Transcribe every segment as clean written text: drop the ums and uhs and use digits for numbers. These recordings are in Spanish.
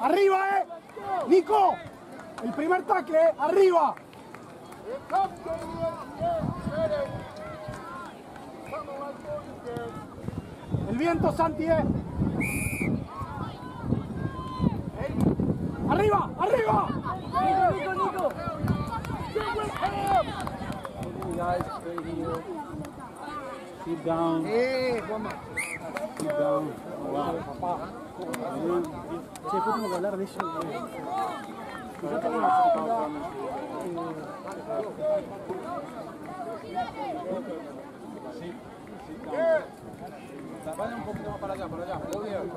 ¡Arriba, Nico! El primer tackle, ¡arriba! El viento, Santi, ¡Arriba! ¡Arriba! Nico! Keep down. Keep down. Wow. Che, ¿cómo tengo que hablar de eso? Vayan un poquito más para allá, Muy bien.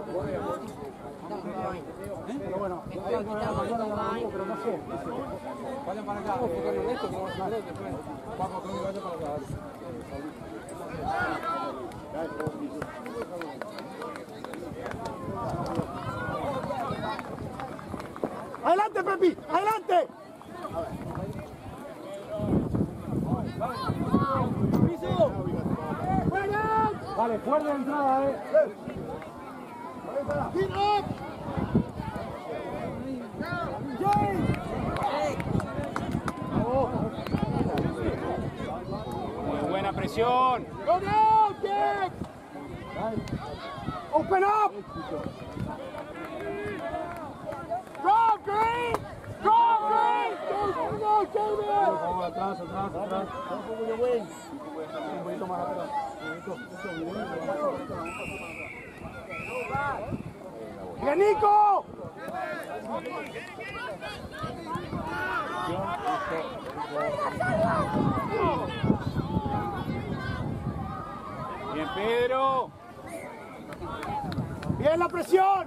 Pero bueno, pero no sé. Vayan para allá. Vamos, Tony, vaya para allá. ¡Adelante, Pepi! ¡Adelante! Vale, fuerte de entrada, ¡Get up! Muy buena presión. Go down, Jack! Open up! Go, Green! Go, Green! Go, David! Atrás. Un poquito más atrás. ¡Bien, Nico! Bien, Pedro. ¡Bien la presión!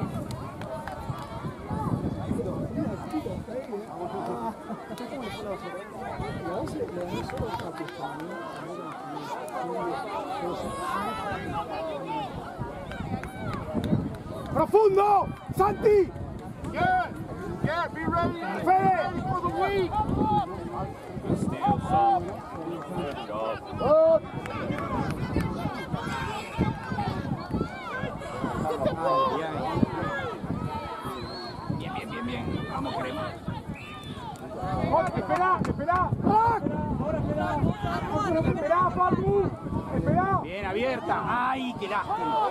¡Profundo! ¡Santi! Yeah, be ready. Fede! For the week. Good job. Bien. Vamos, Crema. ¡Espera! ¡Espera, Facu! ¡Espera! Bien abierta. ¡Ay, qué lástima!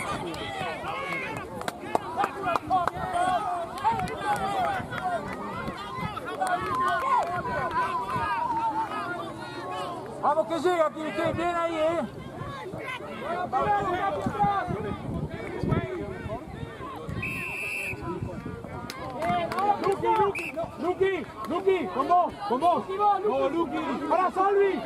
Vamos que llega, aquí usted, bien ahí, Luqui, con vos. Vamos, Luqui. ¡Para, Salvi!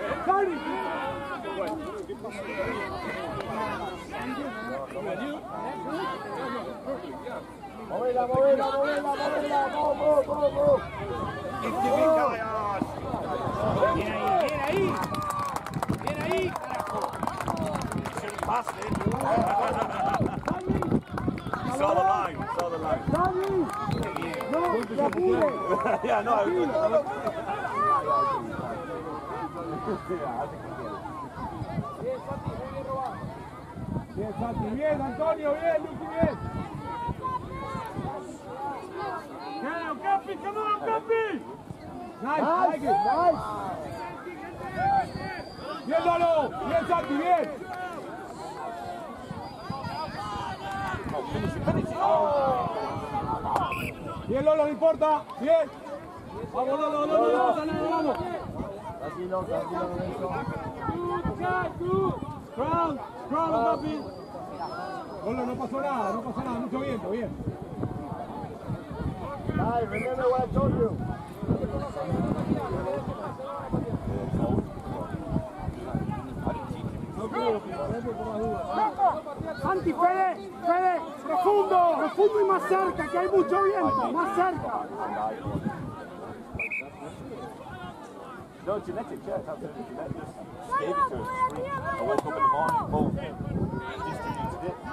Movela. Go. Bien ahí, carajo. Es el pase. Saw the line. ¡Salvi! ¡No, te apures! Yeah, no. Bien, Santi, bien, Antonio, bien, Luqui, bien. Come on, Capi! Nice. Bien, Lolo, bien, Santi, bien. Bien, Lolo, no importa, bien. Vamos, Lolo, no pasa nada, vamos. Tranquilo, Strong, Capi. Lolo, no pasó nada, mucho viento, bien. Guys, remember what I told you. Santi, Fede, profundo y más cerca, que hay mucho viento, más cerca. No, genetic, yeah, it's absolutely genetic. Just gave it to us. I woke up in the morning, boom. Just used it.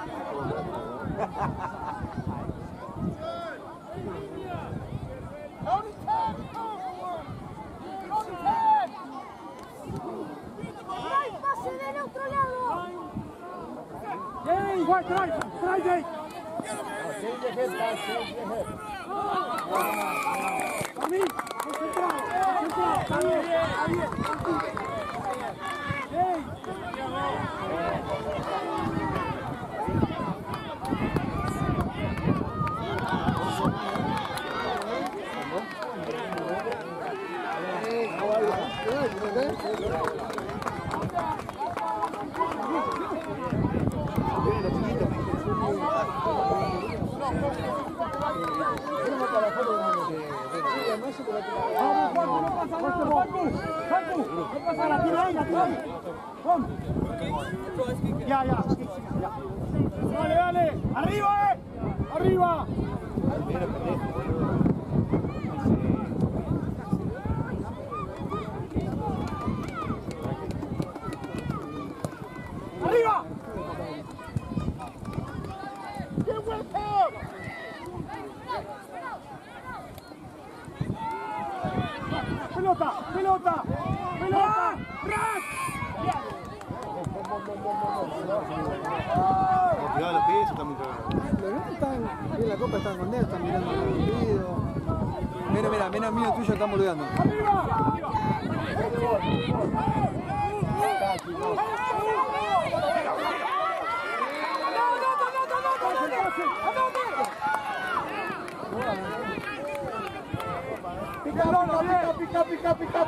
Jay, trae, Jay. Ya. Dale. Arriba, arriba. ¡Arriba! ¡Qué buen juego! ¡Pelota! Cuidado los pies, están muy cagados. Los netos están, en la copa están contentos, están mirando el video. Mira el tuyo, están boludeando. Pica.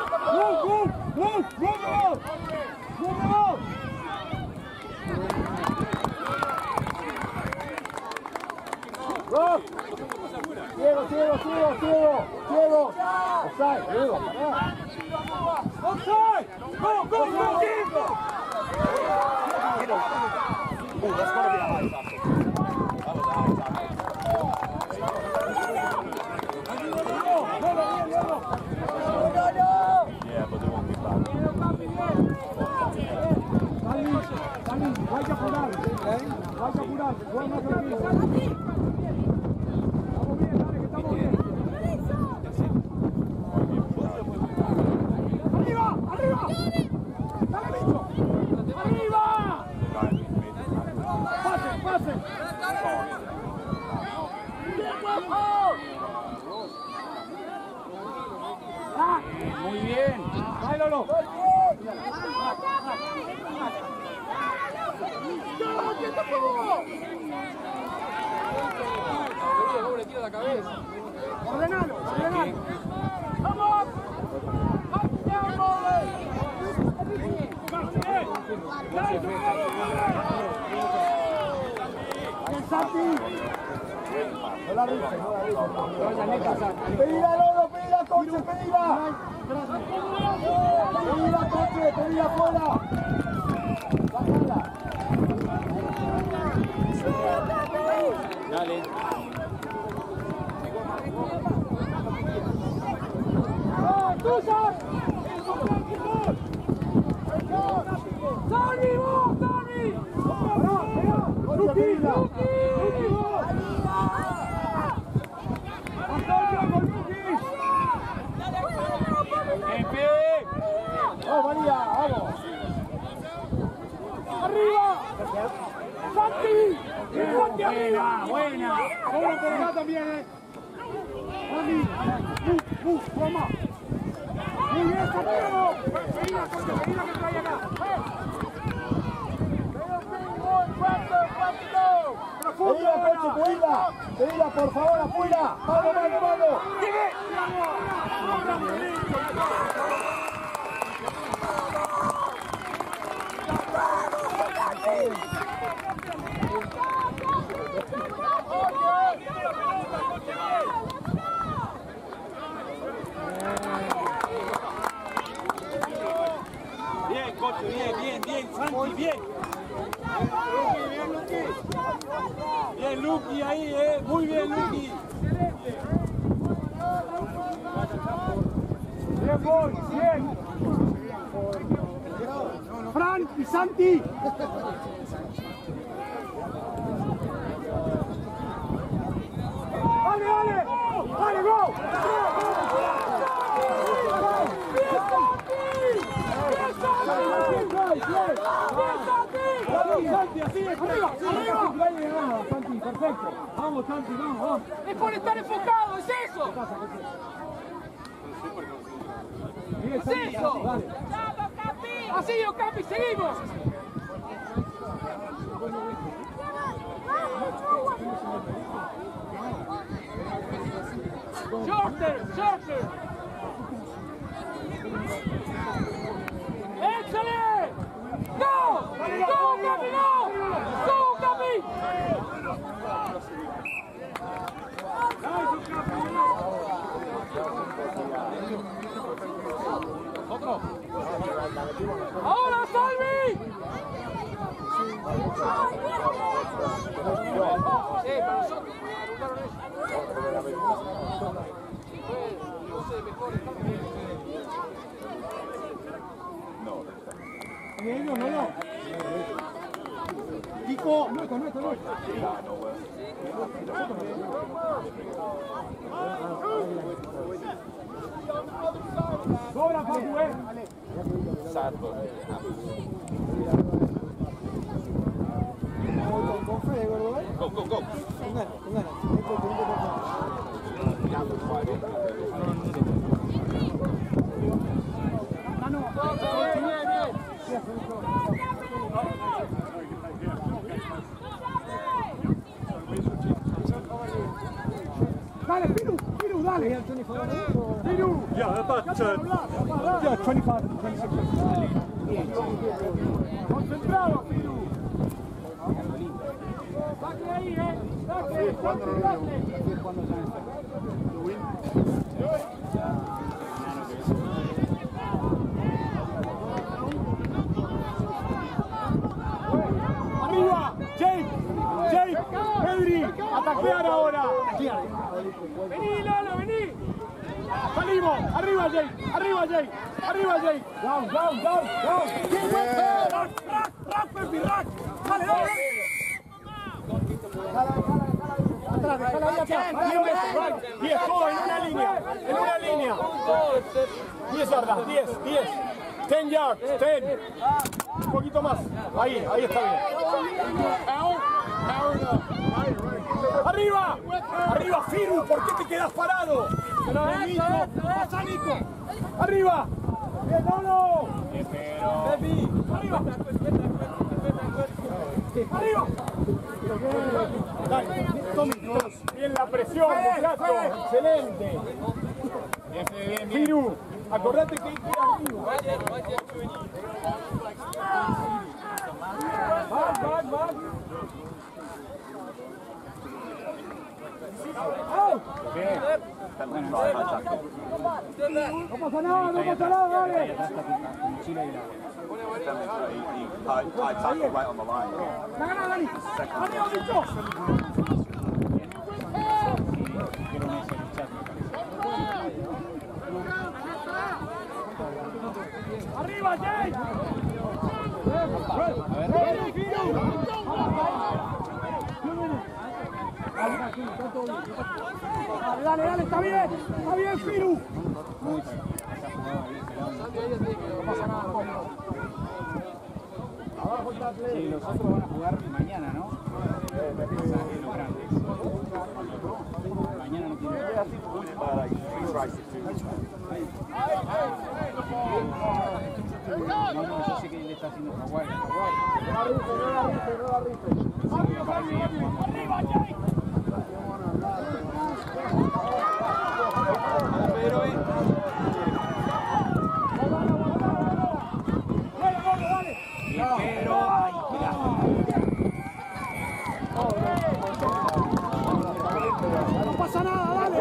Ciego. Offside, Diego. Offside! Go! Oh, that's going to be a high tackle. That was a high tackle. Yeah, but they won't be back. Dale, vaya a apurar. Juega más tranquilo. Estamos bien, dale, que estamos bien. ¡Arriba! ¡Dale, bicho! ¡Arriba! ¡Pase! Muy bien. ¡Báilalo! Le tira la cabeza. ¡Ordenalo! ¡Vamos! Pedila, Lolo, pedila, coche, pedila. Pedila, coche, pedila fuera. Bájala. Dale. ¡Tuya! ¡Dani, vos, Dani! ¡Luqui! ¡Antonio, con Luqui! ¡Vamos, María! ¡Vamos! ¡Arriba! ¡Santi! ¡Santi arriba! ¡Buena! ¡Ahora por acá también, ¡Dani! ¡Toma! ¡Muy bien, Santiago! ¡Pedila, que trae acá! Pedila, por favor, afuera. Mano. Bien, coche, bien, Santi, bien. Bien, Luqui ahí, muy bien, Luqui. Bien. Fran y Santi. Dale, go. Santi, arriba, arriba. Santi, perfecto. Vamos, Santi, vamos. Es por estar enfocado, es eso. Es eso. Así, Ocapi, seguimos. Shorter, shorter. Excellent. Go, go, Capi, go. Go, Capi. Ahora, Salvi. No. Kiko, no. Sobra, Papu, Con Fede, gordo, ¿eh? Go. Con ganas. Dale, Piru, dale. Piru. Yeah, about 25, 26. Concentrado, Piru. Saque ahí, saque. Arriba, Jake, Pedri, ataquear ahora. Vení, Lalo, vení. Salimos, arriba, Jake. Down. Rack, Pepi, rack. Dale. Atrás, déjala ahí atrás. 10, todo en una línea. 10 yardas, 10. 10 yards, 10. Un poquito más. Ahí está bien. ¡Arriba! Firu! ¿Por qué te quedas parado? ¡Pasa, Nico! ¡Arriba! ¡Bien, Lolo! ¡Arriba! Dale, Tommy, bien la presión, muchacho. Excelente. Bien. Firu, acordate que hay que ir arriba. Back. No pasa nada, dale. I tackled right on the line. Gana, Dani. Arriba, bicho. Arriba, Jay. Dale, está bien, Firu. No pasa nada, abajo está el play. Sí, los otros van a jugar mañana, ¿no? Los grandes. Mañana no tiene. No, yo sé que él está haciendo Hawái. No la rife. Arriba, Jay. No pasa nada, dale.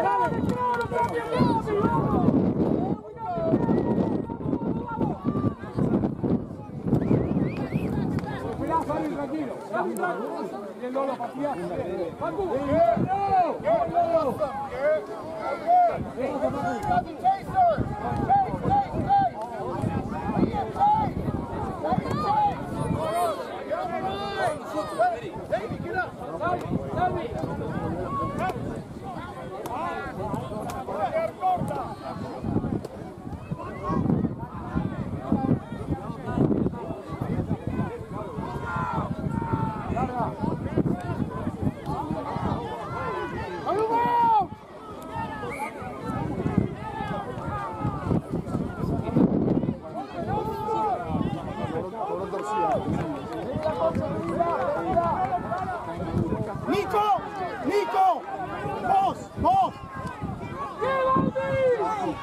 Esperá, Fabi, tranquilo. Bien, Lolo, patear. Pacu.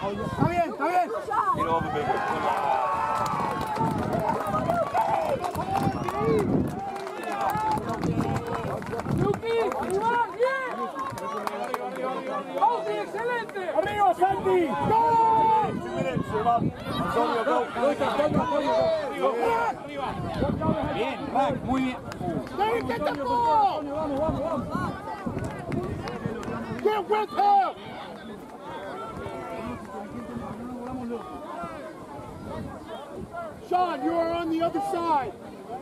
Está bien, está bien. Get over, baby. ¡Excelente! ¡Arriba, Santi! ¡Go! 2 minutes, Iván. Antonio, go. Bien, Rack, muy bien. ¡Get the ball! Get with him! Sean, you are on the other side.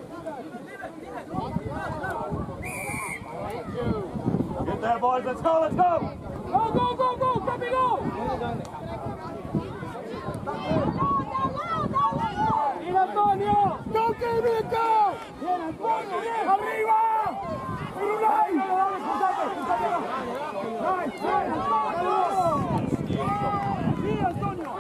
Get there, boys. Let's go, let's go. ¡Go, go, go, go! ¡Copy, go! ¡Bien, Antonio! Go, David, go! ¡Bien, Antonio, bien! ¡Arriba! ¡Firulay! ¡Sí, Antonio!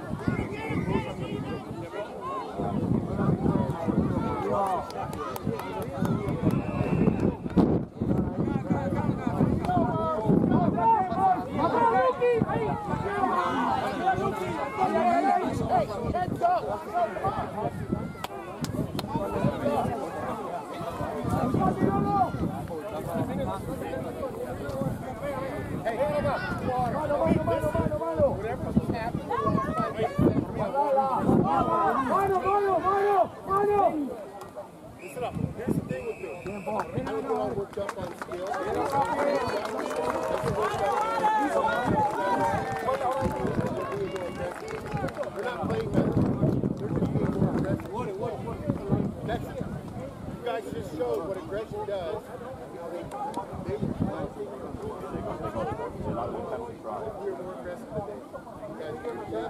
Here's the thing with this. I know we're all worked up on skill. We're not playing better. They're just being more aggressive. That's it. You guys just showed what aggression does. They were more aggressive today. You guys remember that?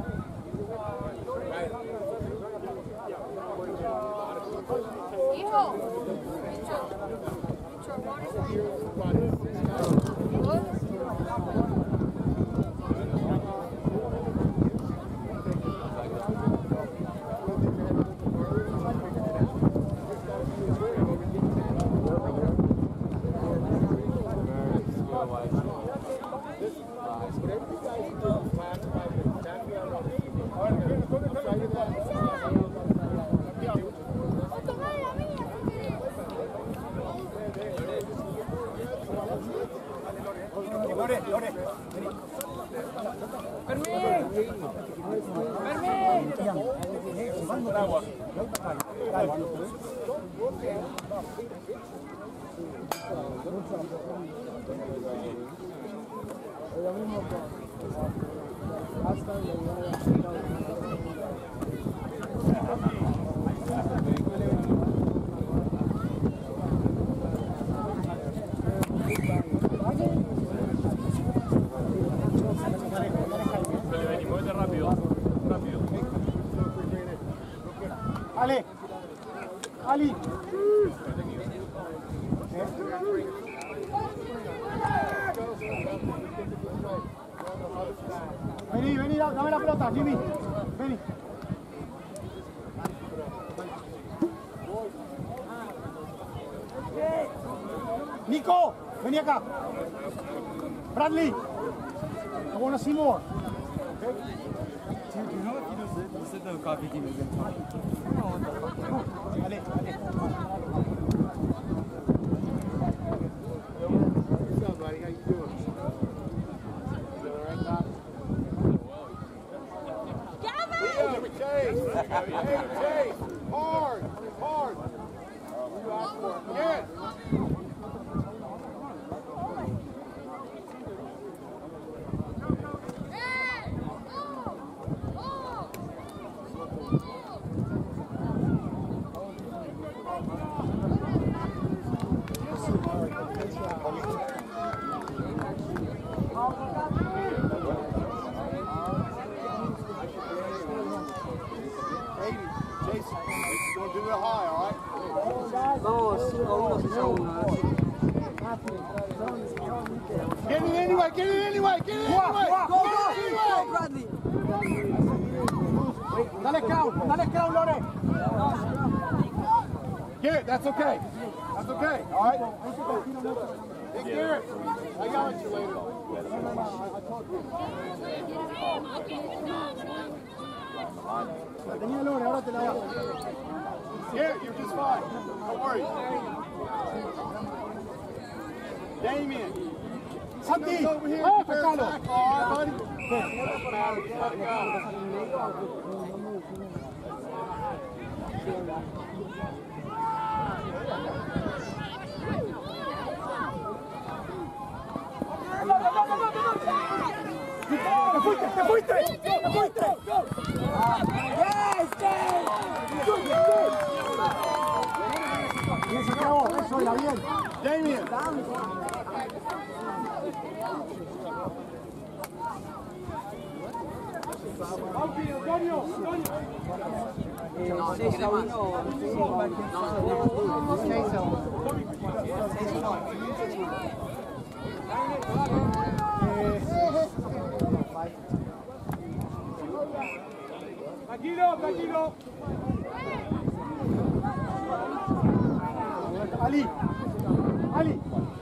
Ali. Vení, dame la pelota, Jimmy. Vení. Nico, vení acá. Bradley. I want to see more. Dude, you know if you sit down coffee team is going to talk? Ale. What's up, buddy? How you doing? You all right, Bob? Chase. Hard. You asked for it. Yes. Get it anyway! Go, Bradley! Dale count, Lore! Get it, that's okay, all right? Hey, Garrett, I got you later. La tenía Lore, ahora te la hago. Garrett, you're just fine. Don't worry. Damien. Santi, Over here. vamos a pescarlo. Buddy. ¡Te fuiste! ¡Te fuiste! ¡Te fuiste! Bien, se acabó, eso era bien. Damien. Tranquilo, tranquilo. Ali, Ali.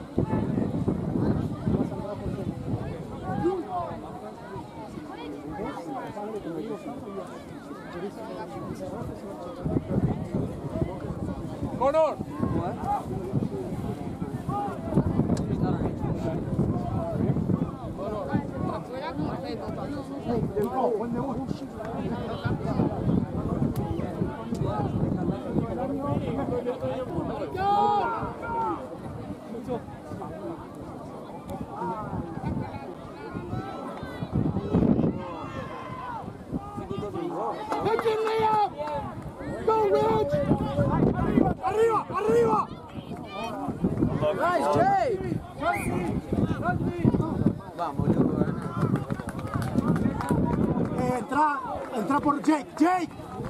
Conor. Buen debut. Arriba, arriba. Nice, Jake. Vamos, loco. Entra por Jake, Jake.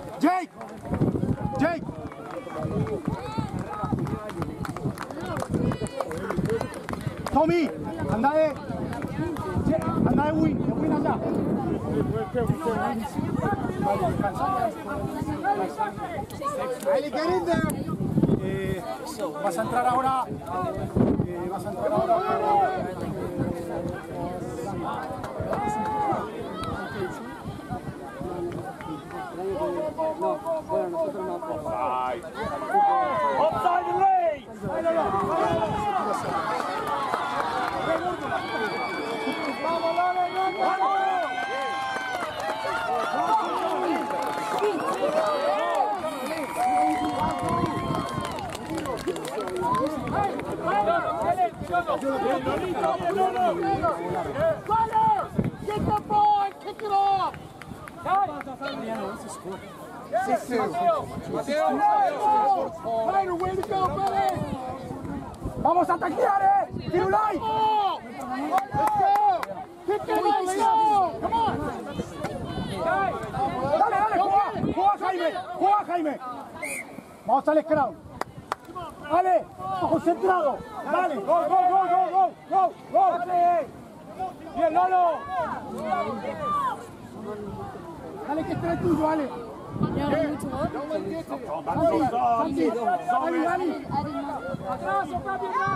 Tommy, anda de win allá. Ahí, get in there. Vas a entrar ahora. Offside the lane. Get the ball and kick it off. Ryder, way to go, buddy. Vamos a taclear, Tirulay. Let's go. Kick it off, let's go. Come on. Dale, juega Jaime. Vamos al scrum. Dale, concentrado. Dale, go. Bien, Lolo. Dale, que este es tuyo, dale. Don't let him get to you. Dale. Atrás, otra pierna.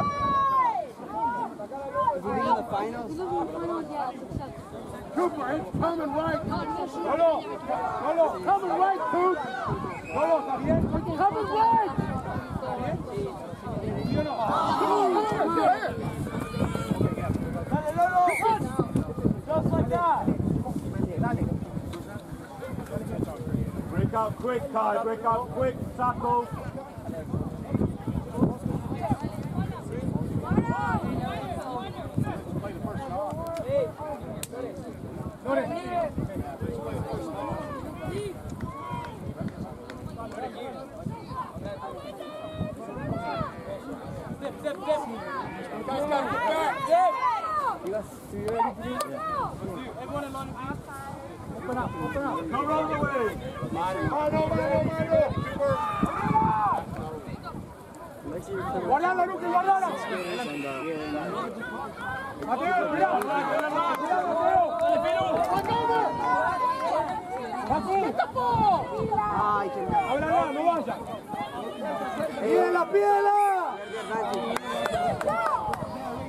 Cooper, it's coming right. Lolo. Coming right, Coop. Lolo, ¿está bien? Coming right. ¿Sí o no? There. Dale, Lolo. Just like that. Break out quick, Kai. Break out quick, Sacco. Step. Guys got to get back. Everyone in line. Open up. Come round the way. Mano. Guardala, Luque, guardala. Mateo, cuidado. Ay, qué mal. Háblala, no vaya. ¡Pídela!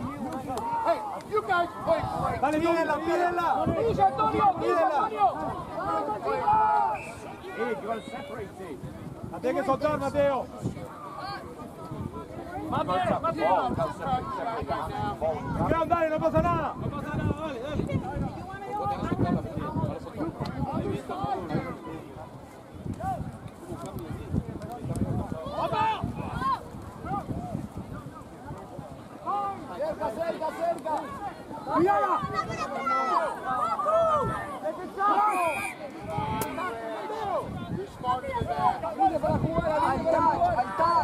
Dale, pídela, pídela. ¡Pilla, Antonio! ¡Pilla, Antonio! La tienes que soltar, Mateo. Mateo, Mateo. Quedan, dale, no pasa nada. No pasa nada, dale, dale. Cerca, cerca, cerca. ¡Cuidado! ¡Libre para jugar! ¡Ahí está! ¡Ahí está!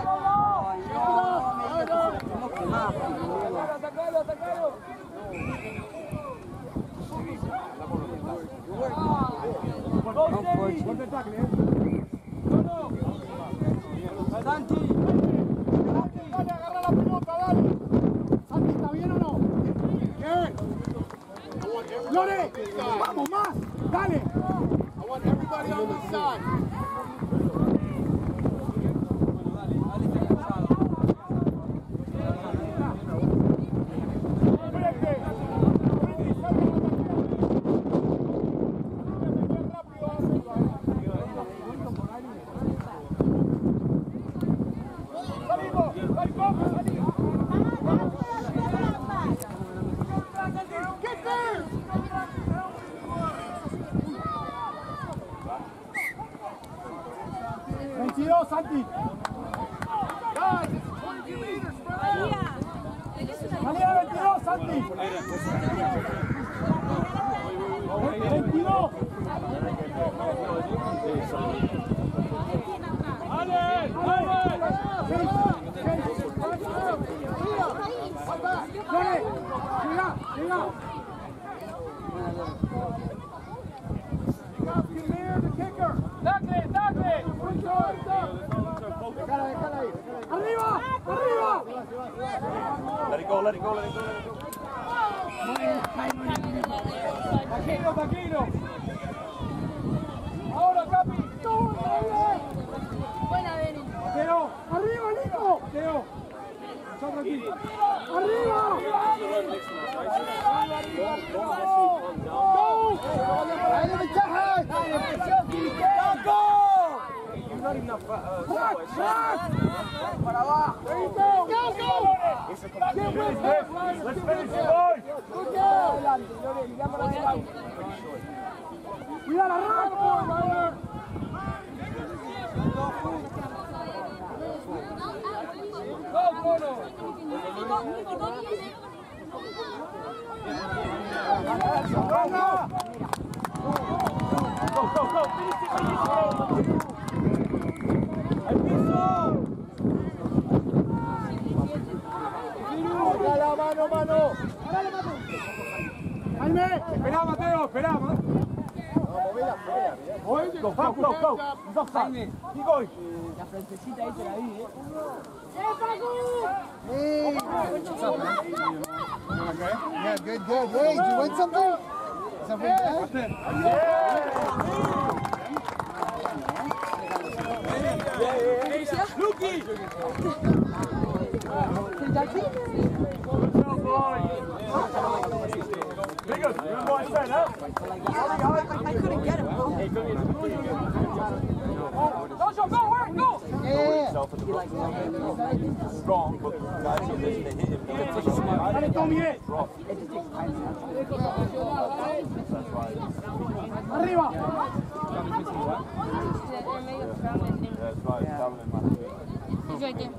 ¡Atacalo, atacalo! Fuerte tackle, Santi. Dale, agarra la pelota, dale. Santi, ¿está bien o no? Bien. ¡Lore! ¡Vamos, más! ¡Dale! I want everybody on this side. Santi! Guys, it's 22 meters, bro. ¡Salida 22, Santi! 22! ¡Ale! ¡Ale! ¡Llega! ¡Llega! ¡Tacle! ¡Tacle! ¡Arriba! ¡Arriba! Let it go, let it go, let it go, let it go. Tranquilo, tranquilo. Ahora, Capi. Buena, Beni. Teo. Arriba, Nico. Teo. Nosotros aquí. Arriba. Para abajo. Let's finish it, boys. Cuida la rama. Go, Bono. Dale, mano, mano. Jaime. Esperá, Mateo, esperá. Vamos, mira, afuera, bien. Go, go, go, go. He's offside. Keep going. La francesita ahí te la vi, Yeah, good, good. Hey, did you win something? Something good? Luki! Good job, boy. Bigger, you're the one set, huh? I couldn't get him. Dojo, go, work, go. Strong, but guys are listening to hit him. Dale, Tommy. Drop. Arriba. That's right, Calvin, man. He's right there.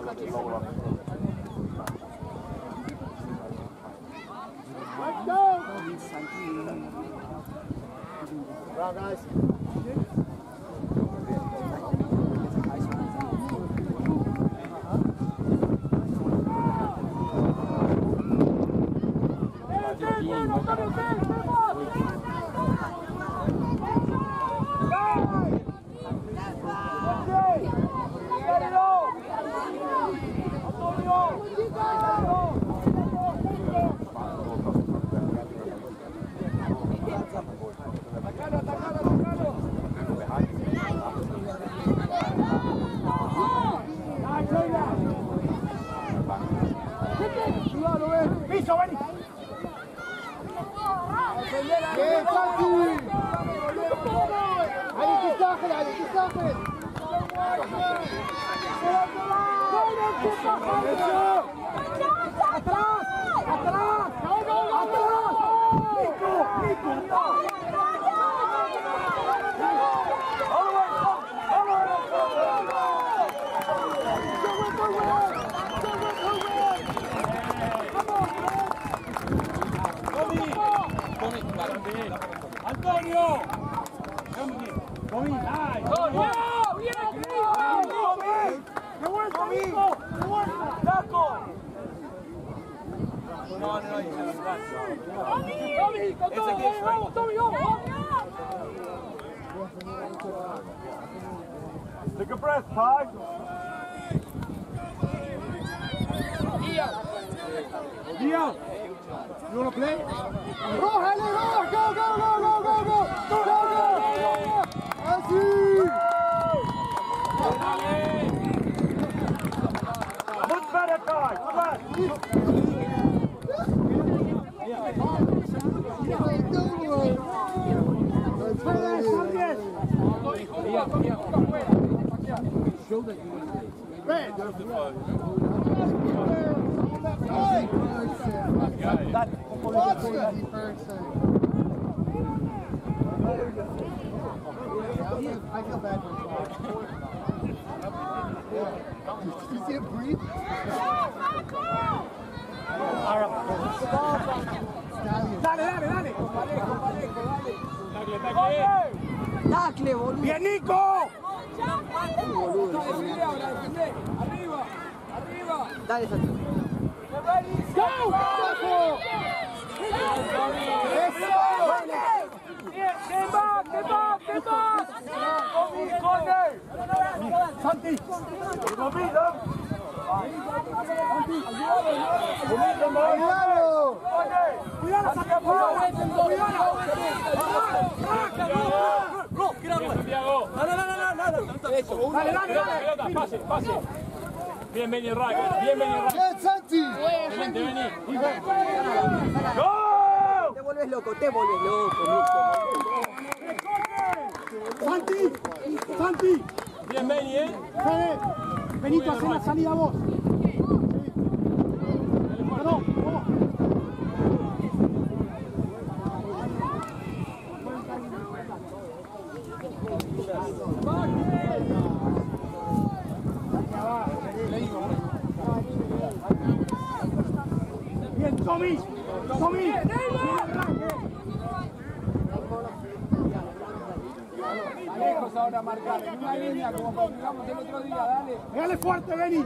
Let's go. Bravo, guys. Piso, vení. Bien, Santi. Allez, qui sort, allez, qui sort. ¡Atrás! ¡Atrás! ¡Atrás! ¡Nico! ¡Nico! Antonio! Tommy, dai! ¡Antonio! ¡Viene aquí! ¡Qué vuelta, Nico! ¡Qué vuelta! ¡Taco! No, ¡Tommy! ¡Con todo! ¡Vamos, Tommy! ¡Vamos! Take a breath, Ty. Dia! You wanna play? Roja, allez, roja. Go, go, go, go, go, go. Go, go. Vas-y. Much better, Ty. Come on. I feel bad for him. Did you see him breathe? ¡Dale! Tacle, boludo. ¡Bien, Nico! ¡Arriba! Dale, Santi. ¡Go! ¡Get back! ¡Corner! ¡Santi! ¡Cuidado! ¡Cuidado, saca ¡Cuidado! Santiago! ¡Dale! Pase. Bien, vení, Ray. Bien, Bien, Santi. vení. Te vuelves loco, Nico. ¡Santi! Bien, vení, Benito, haz la salida vos. Perdón, vamos. Bien, Tommy. Lejos ahora marcar, en una línea como practicamos el otro día, dale. Pégale fuerte, Beni.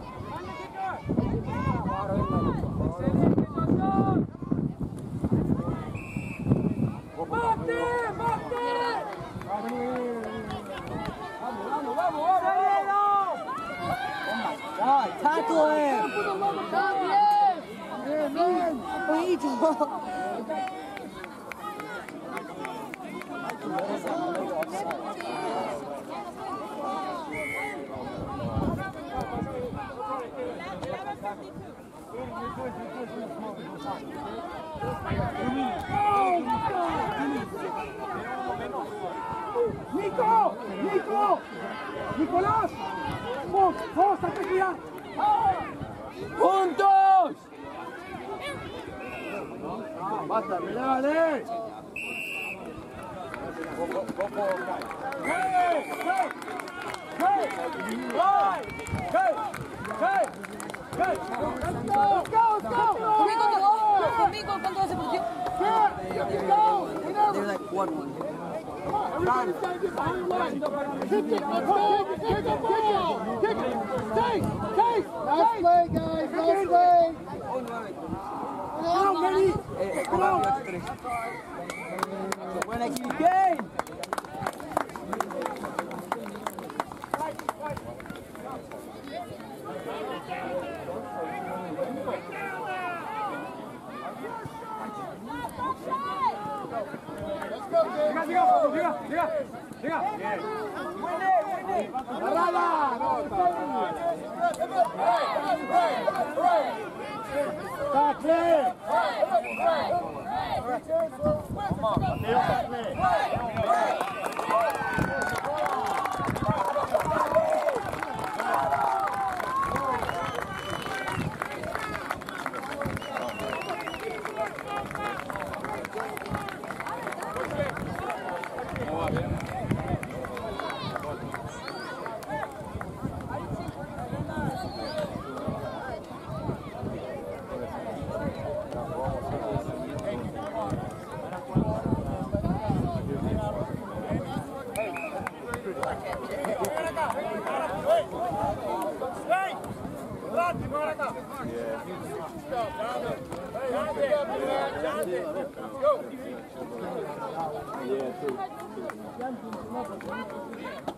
¡Mate! ¡Vamos! Tackle him. Bien. Bonito. Nico! ¡Nicolás! ¡Vos, ataque! ¡Juntos! Basta, dale. Conmigo, ¿cuánto hace por ti? They're like 1-1. Last play, guys. Last play. Buena equipe. Yeah, true.